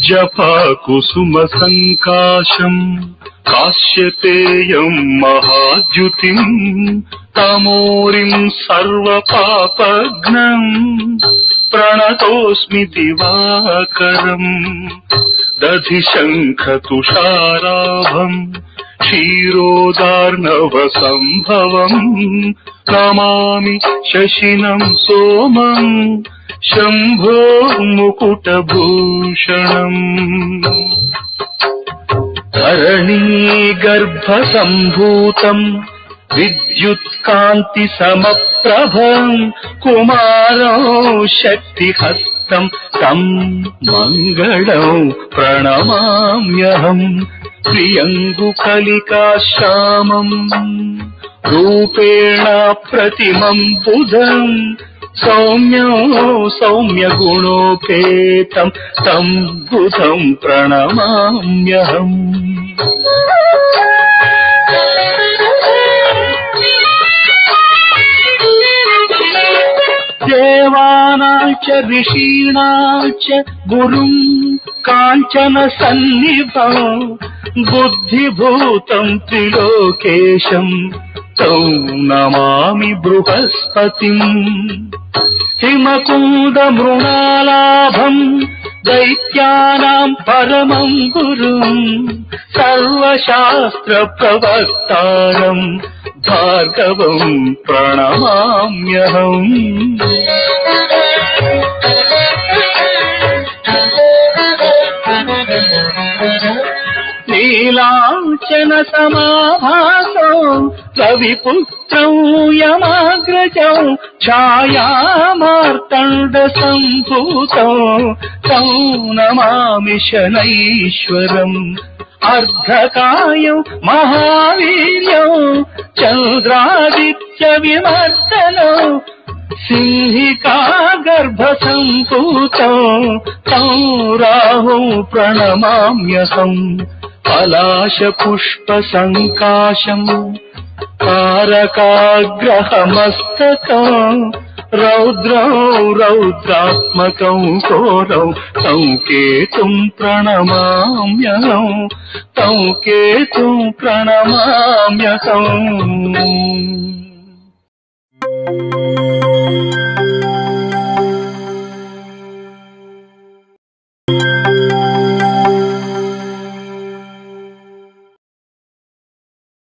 जपा कुसुम संकाशम् काश्यपेयम् महाद्युतिम् तमोरिम् सर्वपापघ्नम् प्रणतोऽस्मि दिवाकरम् दधिशङ्खतुषाराभम् क्षीरोदार्णवसम्भवम् नमामि शशिनम् सोमम् शम्भो मुकुटभूषणम् धरणीगर्भसम्भूतम् विद्युत्कान्तिसमप्रभम् कुमारो शक्तिहस्तम् तम् मङ्गलम् प्रणमाम्यहम् प्रियङ्गुकलिकाश्यामम् रूपेण प्रतिमम् बुधम् सौम्यगुणोपेतम् तम् बुधम् प्रणमाम्यहम् देवानां च ऋषीणां च गुरुं काञ्चन सन्निभं बुद्धिभूतं त्रिलोकेशं तं नमामि बृहस्पतिम् हिमकुन्दमृणालाभं दैत्यानां परमं गुरुं सर्वशास्त्रप्रवक्तारम् भार्गवम् प्रणमाम्यहम् नीलाञ्चन समाभासौ रविपुत्रौ यमाग्रजौ छायामार्तण्डसम्भूतौ तं नमामि शनैश्वरम् अर्धकायौ महावीर्यौ चन्द्रादित्यविमर्दनौ सिंहिका गर्भसम्भूतौ तं राहु प्रणमाम्यहम् पलाशपुष्पसङ्काशम् तारकाग्रहमस्तकौ रौद्रौ रौद्रात्मकौ घोरौ तं केतुं प्रणमाम्यहम् तं केतुं प्रणमाम्यहम्।